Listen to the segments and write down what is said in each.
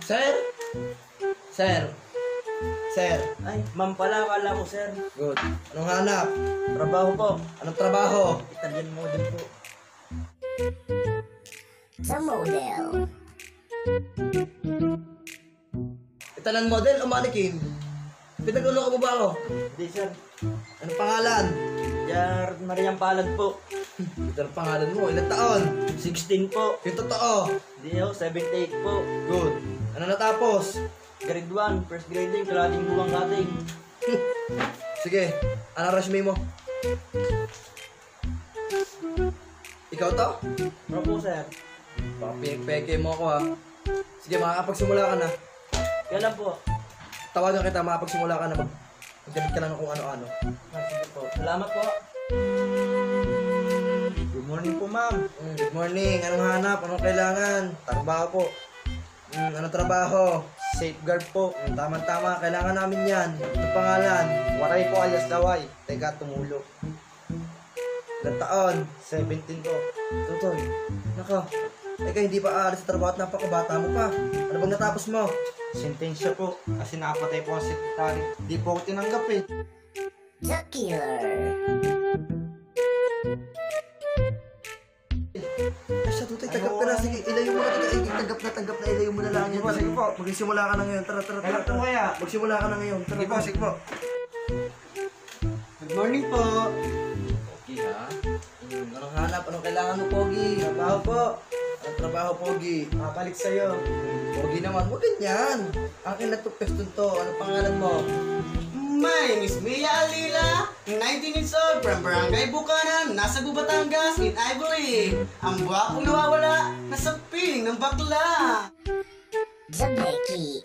Sir? Sir? Sir? Ay, ma'am pala, akala ko, sir. Good. Anong hanap? Trabaho po. Anong trabaho? Italian model po. Sa model. Italan model o mannequin? Pinaguloko mo ba ako? Hindi, sir. Anong pangalan? Jar Mariang Palad po. Ito ang pangalan mo. Ilang taon? 16 po. Yung totoo. Hindi ako, 78 po. Good. Ano natapos? Grade 1, first grading, kalating buwang kating. Sige. Anong resume mo? Ikaw to? Ano po, sir? Baka pinagpeke mo ako ha. Sige, makakapagsimula ka na. Kailan po? Tawagan kita, makakapagsimula ka na. Maggamit ka lang ng kung ano-ano. Sige po. Salamat po. Good morning po, ma'am. Good morning. Anong hanap? Anong kailangan? Trabaho po. Anong trabaho? Safeguard po. Tama-tama. Kailangan namin yan. Ano pangalan? Waray po alias Laway. Teka, tumulo. Ilang taon? 17 po. Tutoy. Nako. Eka, hindi pa aalis sa trabaho at napakabata mo pa. Ano bang natapos mo? Sentensya po. Kasi nakapatay po ang sekretary. Di po ako tinanggap eh. The Killer. Ay, siya, Tutoy. Tanggap ka na. Sige, ilayo mo na. Tanggap na. Ilayo mo na lang yan. Sige po. Magsimula ka na ngayon. Tara. Kailan po kaya? Magsimula ka na ngayon. Tara. Sige po, sige po. Good morning po. Pogi, ha? Anong hanap? Anong kailangan mo, Pogi? Trabaho po. Anong trabaho, Pogi? Makapalit sa'yo. Pogi naman. Huwag ganyan. Akin na to, peston to. Anong pangalan mo? My name is Mia Alila, 19 years old, from Barangay Bukanan, nasa Batangas, and I believe ang buwakong nawawala nasa piling ng bakla. The Becky.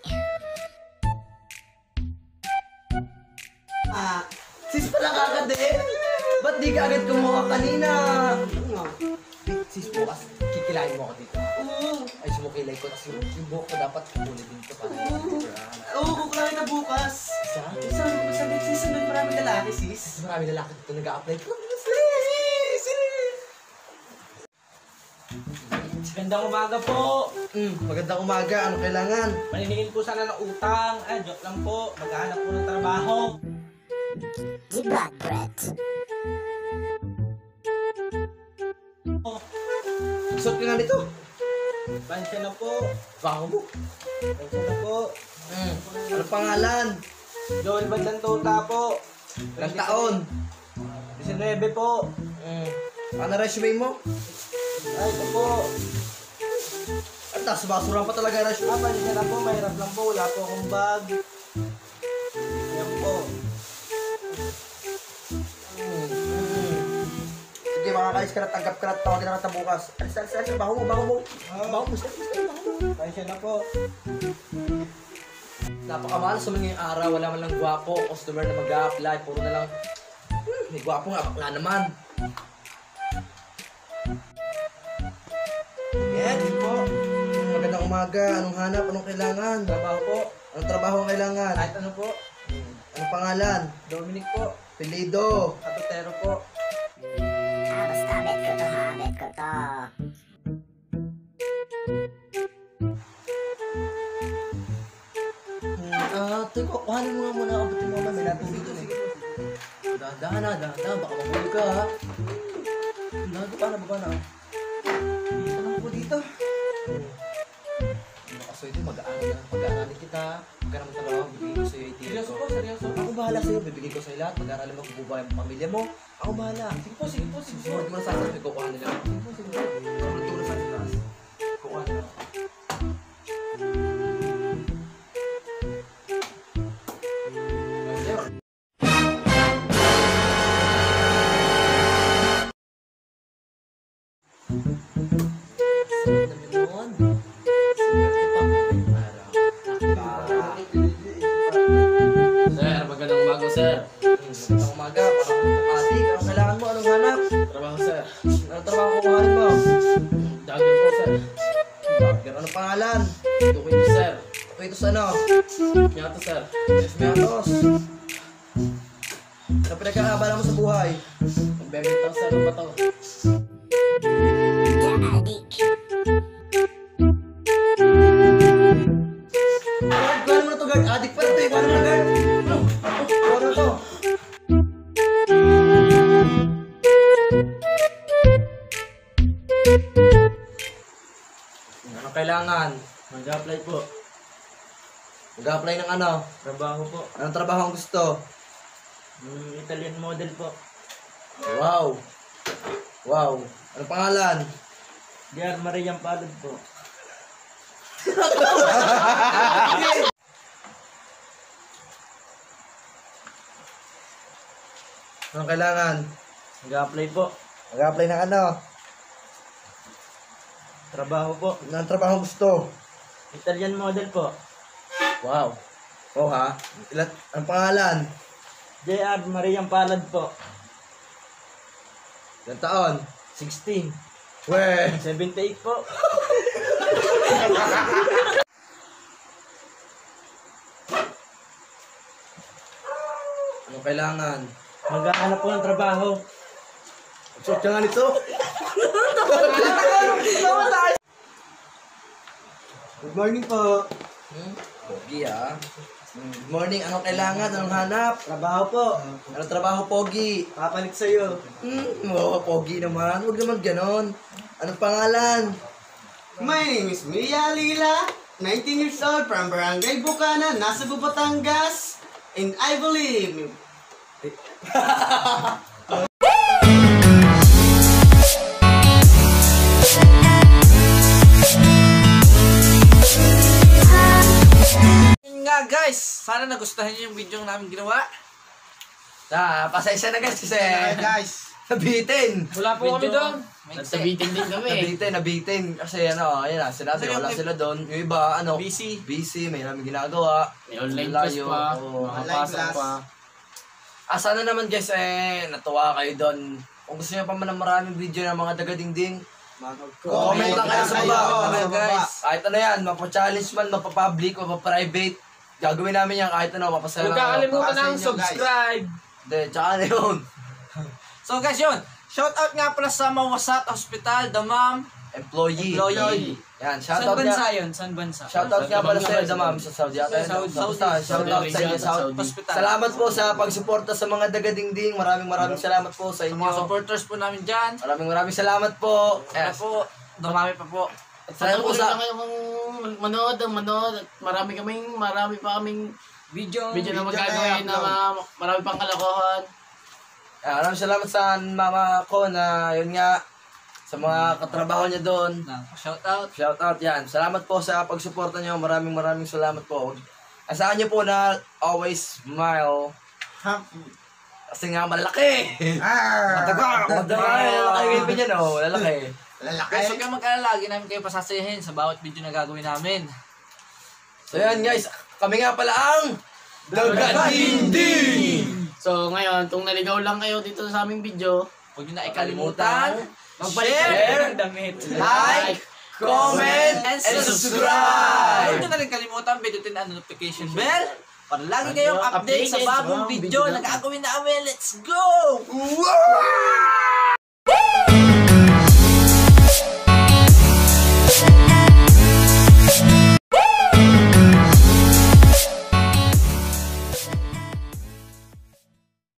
Sis pala kagad eh. Ba't di ka agad kumuha kanina? Sis, bukas kikilain mo ako dito. Ay, sumukilay ko. Kasi yung buhok ko dapat kukunin dito para Oo, kukulay na bukas. isa. Sabi sis, may maraming lalaki sis. Marami lalaki dito nag-a-apply. Gandang umaga po. Magandang umaga. Ano kailangan? Maniningin po sana ng utang. Joke lang po. Maghahanap po ng trabaho. The Bad Brett. Suot ka nga nito. Pansya na po. Baka mo. Pansya na po. Ano pangalan? Joel Bandantuta po. Ilang taon? 19 po. Ano resume mo? Ay, ito po. At tas basura pa talaga resume. Pansya na po. Mahirap lang po. Wala po akong bag. Yan po. Sige, makakalis ka na, tanggap ka na, tawagin na kita bukas. Alis, baho mo. Pansya na po. Napakamahal sa mga ngayong araw, wala man lang gwapo, customer na mag-a-apply, puro na lang, may gwapo nga, bakla naman. Yan, yun po. Magandang umaga, anong hanap, anong kailangan? Trabaho po. Anong trabaho ang kailangan? Kahit ano po. Anong pangalan? Dominic po. Pilido. Katutero po. Basta bet ko to ha. Bet ko to. Teko, kuhanin mo nga muna, abutin mo nga, may natubig dun eh. Dahan, baka mahuli ka ha. Baba na. Dito lang po dito. Makasoy din, mag-aaralin kita. Huwag ka naman talaga, bibigay ko sa'yo yung Seryoso ko. po, seryoso. Ako bahala sa'yo, bibigay ko sa'yo lahat. Mag-aaralin mo, bubuhay ang pamilya mo. Ako bahala. Sige po. Sumunod mo na sa akin, kukuha nila. Sige po. Tulong sa taas. Kukuha nila. Sir, magandang umaga, sir. Magandang umaga, parang kapati. Anong kailangan mo? Anong hanap? Trabaho, sir. Anong trabaho kukuhanin mo? Dagger po, sir. Bagger, anong pangalan? Tukoy niyo, sir. Ito sa ano? Nyato, sir. Esmeraldas. Ano pinagkakaabala mo sa buhay? Magbebenta, sir. Ano ba to? The Addict. Nag-apply po. Nag-apply ng ano? Trabaho po. Anong trabaho ang gusto? Italian model po. Wow. Wow. Anong pangalan? Diar Mariam Palad po. Anong kailangan? Nag-apply po. Nag-apply ng ano? Trabaho po. Anong trabaho ang gusto? Italian model po. Wow. Oh ha? Anong pangalan? JR Mariam Palad po. Ilang taon? 16. Weh. 78 po. Anong kailangan? Maghahanap po ng trabaho. Suot ka nga nito. Good morning po. Pogi ah. Good morning. Anong kailangan? Anong hanap? Trabaho po. Anong trabaho, Pogi? Papalit sa'yo. Oo, Pogi naman. Huwag naman ganon. Anong pangalan? My name is Mia Lila, 19 years old from Barangay Bukana, Nasugbu, Batangas. And I believe... Yun nga guys, sana nagustuhan niyo yung video namin ginawa. Pasensya na guys kasi guys. nabitin. Wala po kami doon. Nagsabitin din kami. Nabitin. Kasi ano, ayun na, sinabi, wala sila doon. Yung iba, ano, Busy. may namin ginagawa. May online class Layo, pa. oo. Makapasok pa. Sana naman guys, natuwa kayo doon. Kung gusto niyo pa man ng maraming video ng mga dagadingding, comment lang kayo sa baba. Comment guys. Kahit ano yan, mapa-challenge man, mapa-public, mapa-private. Gagawin namin yan kahit ano, mapasaya Huwag kakalimutan para sa ng inyo, guys. subscribe. Hindi, tsaka na yun. So guys yun, shout out nga pala sa Mawasat Hospital, Damam. Employee. Yan, Saan shoutout bansa nga. yun? Saan bansa? Shoutout nga pala sa Damam sa Saudi Arabia. Shoutout sa inyo sa Hospital. Salamat po sa pagsuporta sa mga dagadingding. Maraming salamat po sa Sa mga inyo. supporters po namin dyan. Maraming salamat po. Sana po, dumami pa po. Sana po Patuloy sa na kayong manood. At marami pa kaming Video. video na magagawin na marami pang kalokohan. maraming salamat sa mama ko na yun nga sa mga katrabaho niya doon. Shout out. Shoutout yan. Salamat po sa pagsuporta niyo. Maraming salamat po. Asahan niyo po na always smile. Kasi nga malaki. Malaki niya no. Lalaki. Guys, huwag kayong mag-alala. Lagi namin kayo pasasayahin sa bawat video na gagawin namin. So yan guys. Kami nga pala ang Dagadingding! So ngayon, kung naligaw lang kayo dito sa aming video, Huwag nyo na ikalimutan. Share, Like, comment, and Huwag subscribe! nyo na rin kalimutan, pindutin ang notification bell para lagi kayong update sa bagong video na gagawin namin. Let's go! Wow!